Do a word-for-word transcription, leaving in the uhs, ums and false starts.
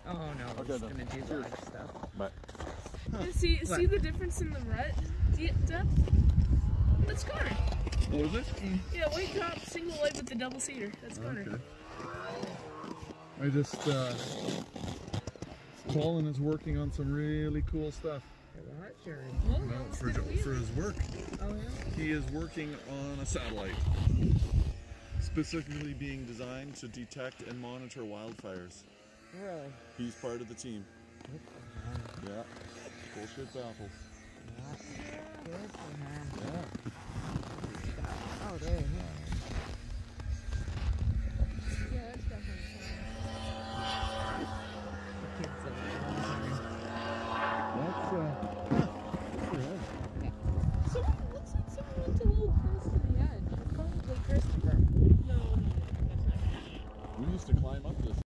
Oh no, we're Okay, just then. gonna do the other stuff. Bye. Yeah, see, What? see the difference in the rut de- depth? That's Connor. What was it? Yeah, white top, single light with the double seater. That's Connor. Okay. I just, uh, Colin is working on some really cool stuff. What? Sure. Well, No, let's for, get a wheel. for his work. Oh yeah. He is working on a satellite, specifically being designed to detect and monitor wildfires. Really? He's part of the team. Good for him. Yeah. Bullshit baffles. Yeah. Good for him. Yeah. Oh, there, yeah. Yeah, that's definitely fun. The kids that That's, uh, yeah. Someone, looks like someone went a little close to the edge. Probably Christopher. No, no, that's not. we used to climb up this.